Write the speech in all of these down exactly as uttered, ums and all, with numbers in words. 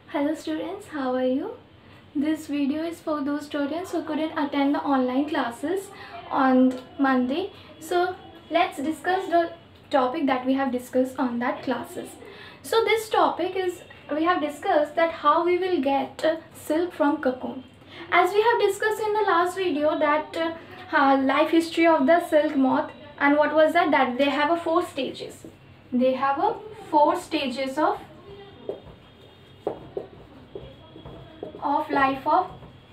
Hello students, how are you? This video is for those students who couldn't attend the online classes on Monday. So let's discuss the topic that we have discussed on that classes. So this topic is, we have discussed that how we will get uh, silk from cocoon. As we have discussed in the last video that uh, uh, life history of the silk moth, and what was that? That they have a four stages. They have a four stages of of life of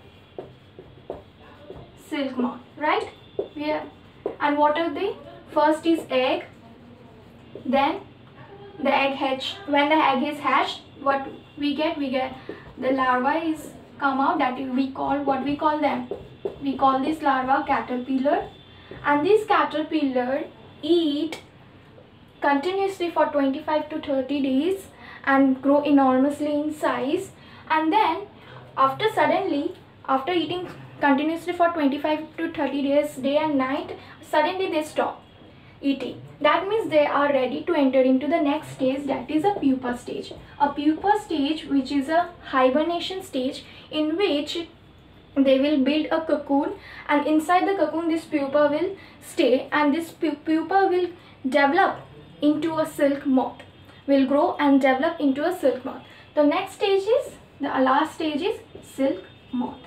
silk moth, right? Yeah. And what are they? First is egg, then the egg hatch. When the egg is hatched, what we get? We get the larva is come out, that we call, what we call them? We call this larva caterpillar, and this caterpillar eat continuously for twenty-five to thirty days and grow enormously in size, and then after suddenly after eating continuously for twenty-five to thirty days, day and night, suddenly they stop eating. That means they are ready to enter into the next stage, that is a pupa stage. A pupa stage, which is a hibernation stage in which they will build a cocoon, and inside the cocoon this pupa will stay, and this pu pupa will develop into a silk moth, will grow and develop into a silk moth. The next stage is, the last stage is silk moth.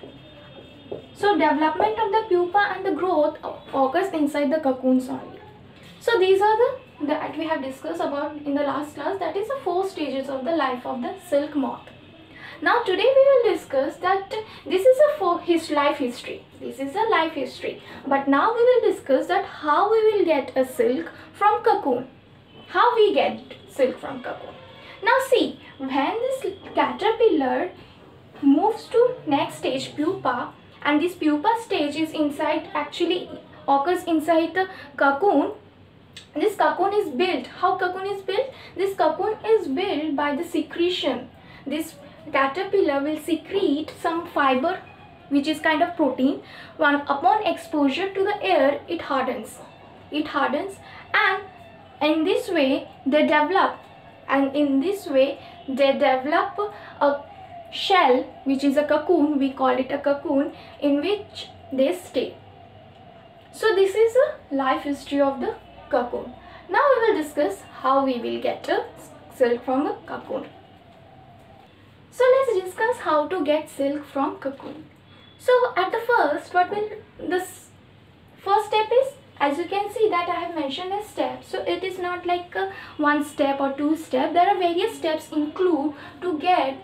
So development of the pupa and the growth occurs inside the cocoons only. So these are the that we have discussed about in the last class, that is the four stages of the life of the silk moth. Now today we will discuss that this is a for his life history. This is a life history. But now we will discuss that how we will get a silk from cocoon. How we get silk from cocoon. Now see, when this caterpillar moves to next stage, pupa, and this pupa stage is inside, actually occurs inside the cocoon. This cocoon is built. How cocoon is built? This cocoon is built by the secretion. This caterpillar will secrete some fiber, which is kind of protein. When upon exposure to the air, it hardens. It hardens, and in this way they develop, and in this way they develop a shell, which is a cocoon. We call it a cocoon, in which they stay. So this is a life history of the cocoon. Now we will discuss how we will get a silk from a cocoon. So let's discuss how to get silk from cocoon. So at the first, what will this first step is, as you can see that I have mentioned a step. So it is not like a one step or two step. There are various steps include to get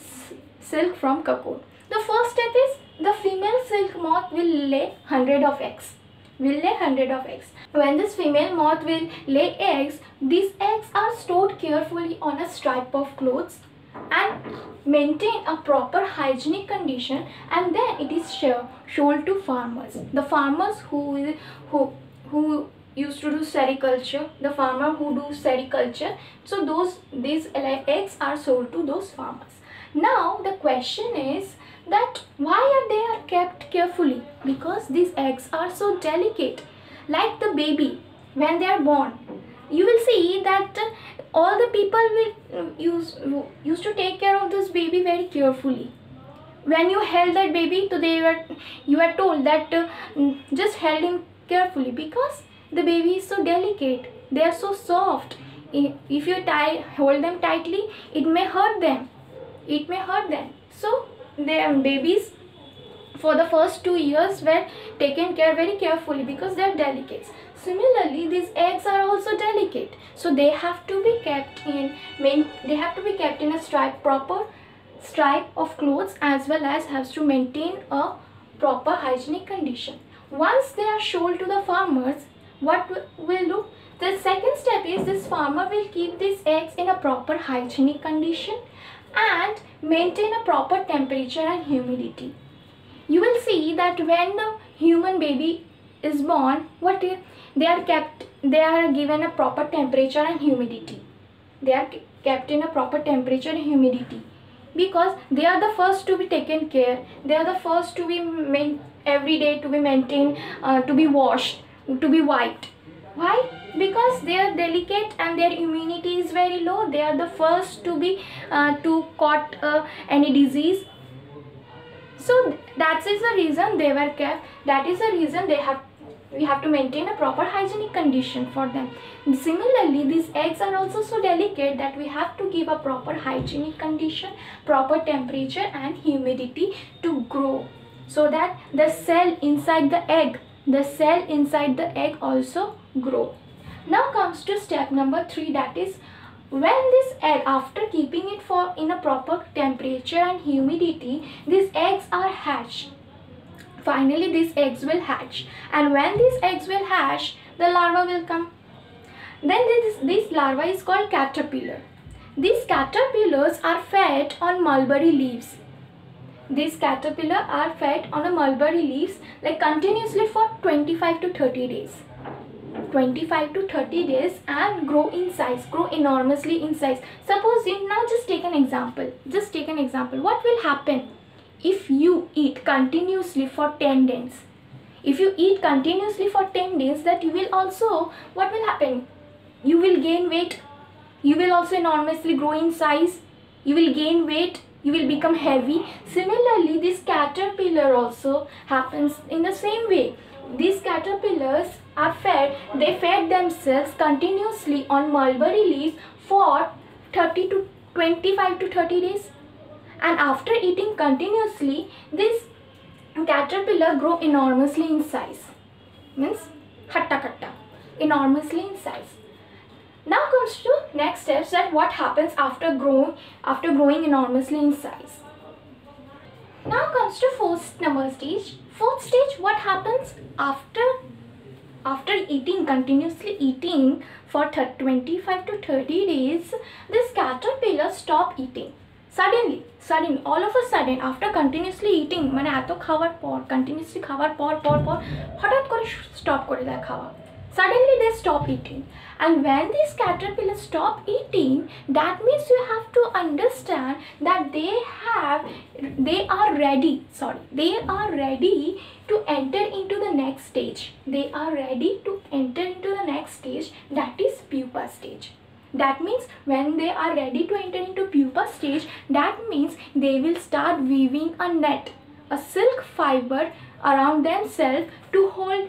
silk from cocoon. The first step is, the female silk moth will lay hundred of eggs. Will lay hundred of eggs. When this female moth will lay eggs, these eggs are stored carefully on a strip of clothes and maintain a proper hygienic condition, and then it is sold to farmers. The farmers who who who used to do sericulture, the farmer who do sericulture, so those these eggs are sold to those farmers. Now the question is that why are they are kept carefully? Because these eggs are so delicate. Like the baby, when they are born, you will see that all the people will use used to take care of this baby very carefully. When you held that baby, so they were you were told that uh, just held him carefully, because the baby is so delicate. They are so soft. If you tie hold them tightly, it may hurt them. It may hurt them. So their babies for the first two years were taken care very carefully because they are delicate. Similarly, these eggs are also delicate, so they have to be kept in main. They have to be kept in a stripe, proper stripe of clothes, as well as has to maintain a proper hygienic condition. Once they are sold to the farmers, what will do? The second step is, this farmer will keep these eggs in a proper hygienic condition and maintain a proper temperature and humidity. You will see that when the human baby is born, what is, they are kept, they are given a proper temperature and humidity. They are kept in a proper temperature and humidity because they are the first to be taken care. They are the first to be main, every day to be maintained, uh, to be washed, to be wiped. Why? Because they are delicate and their immunity is very low. They are the first to be uh, to caught uh, any disease. So that is the reason they were kept. That is the reason they have we have to maintain a proper hygienic condition for them. Similarly, these eggs are also so delicate that we have to give a proper hygienic condition, proper temperature and humidity to grow, so that the cell inside the egg, the cell inside the egg also grow. Now comes to step number three, that is when this egg, after keeping it for in a proper temperature and humidity, these eggs are hatched. Finally, these eggs will hatch, and when these eggs will hatch, the larva will come. Then this, this larva is called caterpillar. These caterpillars are fed on mulberry leaves. These caterpillar are fed on a mulberry leaves like continuously for twenty-five to thirty days. twenty-five to thirty days and grow in size, grow enormously in size. Suppose you now just take an example. Just take an example. What will happen if you eat continuously for ten days? If you eat continuously for ten days, that you will also, what will happen? You will gain weight. You will also enormously grow in size. You will gain weight. You will become heavy. Similarly, this caterpillar also happens in the same way. These caterpillars are fed, they fed themselves continuously on mulberry leaves for thirty to twenty-five to thirty days. And after eating continuously, this caterpillar grow enormously in size. Means hatta katta, enormously in size. Now comes to next steps, that what happens after growing, after growing enormously in size. Now comes to fourth number stage. Fourth stage, what happens after after eating, continuously eating for twenty-five to thirty days, this caterpillar stop eating. Suddenly, suddenly, all of a sudden, after continuously eating, মানে এত খাওয়ার পর, continuously খাওয়ার পর পর পর হঠাৎ করে stop করে দেয় খাওয়া. Suddenly they stop eating. And when these caterpillars stop eating, that means you have to understand that they have, they are ready, sorry, they are ready to enter into the next stage. They are ready to enter into the next stage, that is pupa stage. That means when they are ready to enter into pupa stage, that means they will start weaving a net, a silk fiber around themselves to hold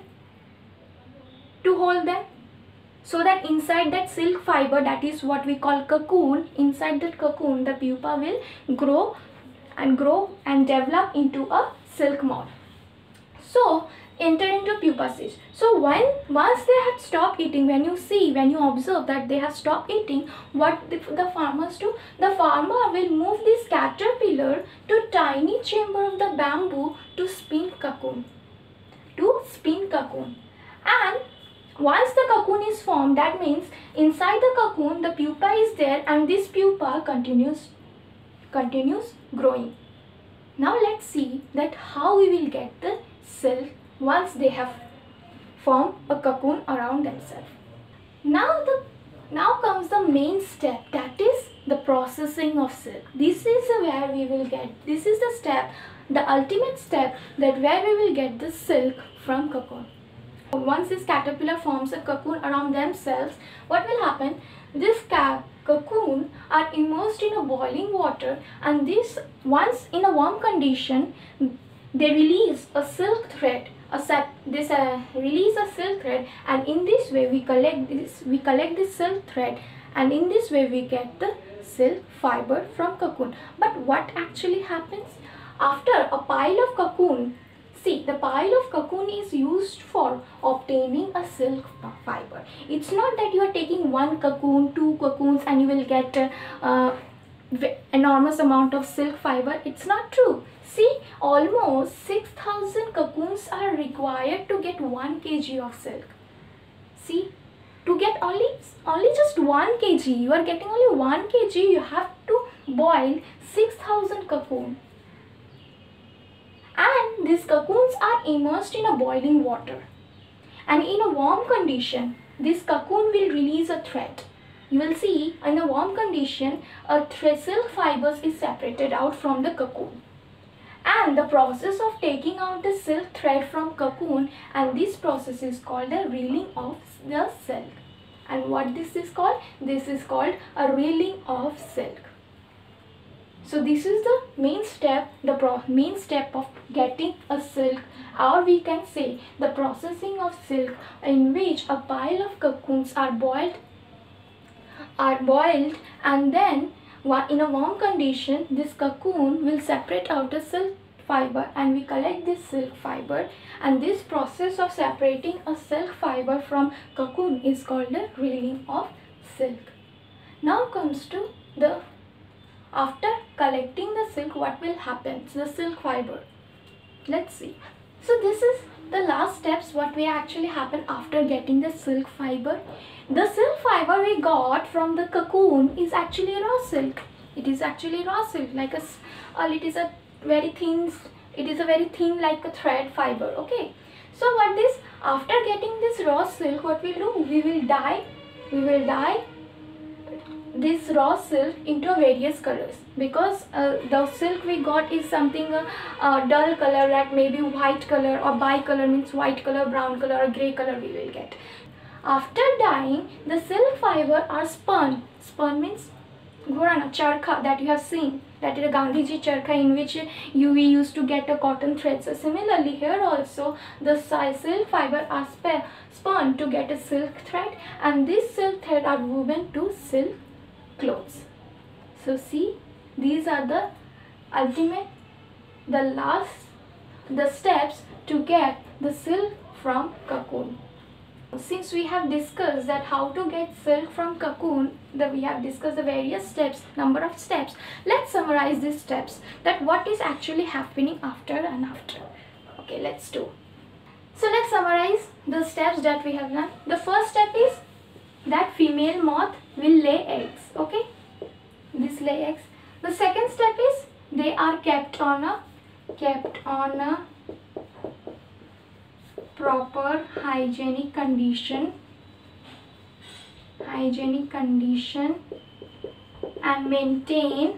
to hold them, so that inside that silk fiber, that is what we call cocoon, inside that cocoon the pupa will grow and grow and develop into a silk moth. So enter into pupa stage. So when once they have stopped eating, when you see, when you observe that they have stopped eating, what the, the farmers do? The farmer will move this caterpillar to tiny chamber of the bamboo to spin cocoon, to spin cocoon. And once the cocoon is formed, that means inside the cocoon the pupa is there, and this pupa continues continues growing. Now let's see that how we will get the silk once they have formed a cocoon around themselves. Now the now comes the main step, that is the processing of silk. This is where we will get, this is the step, the ultimate step, that where we will get the silk from cocoon. Once this caterpillar forms a cocoon around themselves, what will happen? This cocoon are immersed in a boiling water, and this, once in a warm condition, they release a silk thread. A sep this uh, release a silk thread, and in this way we collect this we collect this silk thread, and in this way we get the silk fiber from cocoon. But what actually happens after a pile of cocoon? See, the pile of cocoon is used for obtaining a silk fiber. It's not that you are taking one cocoon, two cocoons, and you will get a uh, enormous amount of silk fiber. It's not true. See, almost six thousand cocoons are required to get one kilogram of silk. See, to get only, only just one kilogram, you are getting only one kilogram, you have to boil six thousand cocoons. And these cocoons are immersed in a boiling water, and in a warm condition this cocoon will release a thread. You will see, in a warm condition a silk fibers is separated out from the cocoon, and the process of taking out the silk thread from cocoon, and this process is called the reeling of the silk. And what this is called? This is called a reeling of silk. So this is the main step, the pro main step of getting a silk, or we can say the processing of silk, in which a pile of cocoons are boiled, are boiled, and then in a warm condition, this cocoon will separate out a silk fiber, and we collect this silk fiber, and this process of separating a silk fiber from cocoon is called the reeling of silk. Now comes to the after collecting the silk, what will happen to the silk fiber? Let's see. So this is the last steps what will actually happen after getting the silk fiber. The silk fiber we got from the cocoon is actually raw silk. It is actually raw silk, like a, uh, it is a very thin, it is a very thin like a thread fiber. Okay. So what this, after getting this raw silk, what we do? We will dye, we will dye this raw silk into various colors, because uh, the silk we got is something uh, uh, dull color, like maybe white color, or bicolor means white color, brown color, or grey color we will get. After dyeing, the silk fiber are spun. Spun means ghorana, charkha that you have seen, that is a Gandhiji charkha in which you we used to get a cotton thread. So similarly here also the silk fiber are spun to get a silk thread, and this silk thread are woven to silk clothes. So see, these are the ultimate, the last, the steps to get the silk from cocoon. Since we have discussed that how to get silk from cocoon, that we have discussed the various steps, number of steps, let's summarize these steps, that what is actually happening after and after. Okay, let's do. So let's summarize the steps that we have done. The first step is that female moth will lay eggs. Okay, this lay eggs. The second step is they are kept on a kept on a proper hygienic condition hygienic condition and maintain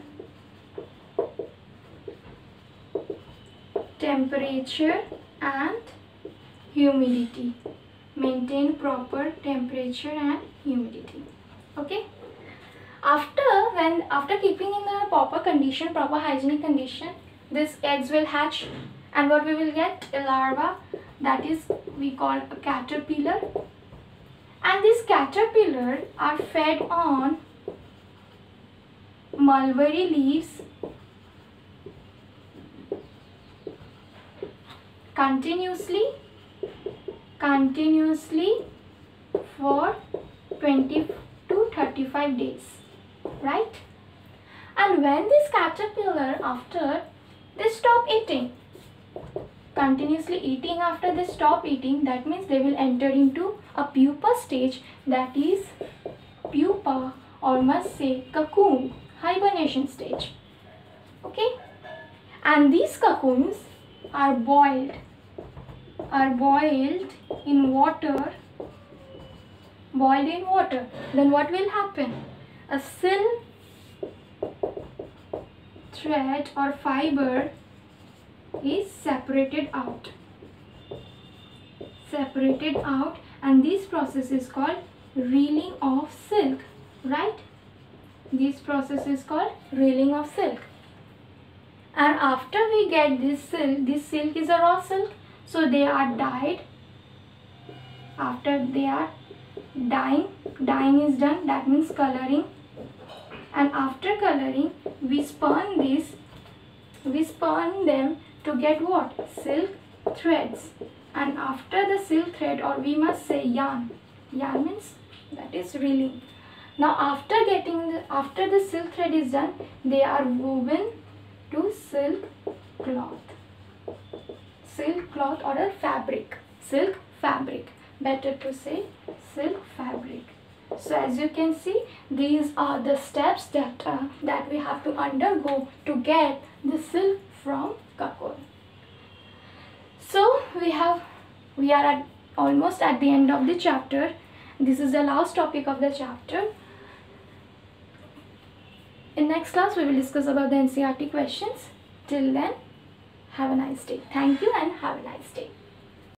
temperature and humidity. Maintain proper temperature and humidity. Okay. After when after keeping in the proper condition, proper hygienic condition, these eggs will hatch, and what we will get? A larva, that is we call a caterpillar. And these caterpillar are fed on mulberry leaves continuously continuously for twenty to thirty-five days, right? And when this caterpillar, after they stop eating, continuously eating, after they stop eating, that means they will enter into a pupa stage, that is pupa, or must say cocoon, hibernation stage. Okay, and these cocoons are boiled are boiled in water boiled in water. Then what will happen? A silk thread or fiber is separated out separated out and this process is called reeling of silk, right? This process is called reeling of silk. And after we get this silk, this silk is a raw silk, so they are dyed. After they are dyeing, dyeing is done, that means coloring. And after coloring, we spun this, we spun them to get what? Silk threads. And after the silk thread, or we must say yarn, yarn means that is reeling. Now after getting the, after the silk thread is done, they are woven to silk cloth, silk cloth or a fabric, silk fabric, better to say silk fabric. So as you can see, these are the steps that uh, that we have to undergo to get the silk from cocoon. So we have we are at almost at the end of the chapter. This is the last topic of the chapter. In next class, we will discuss about the N C E R T questions. Till then, have a nice day. Thank you and have a nice day.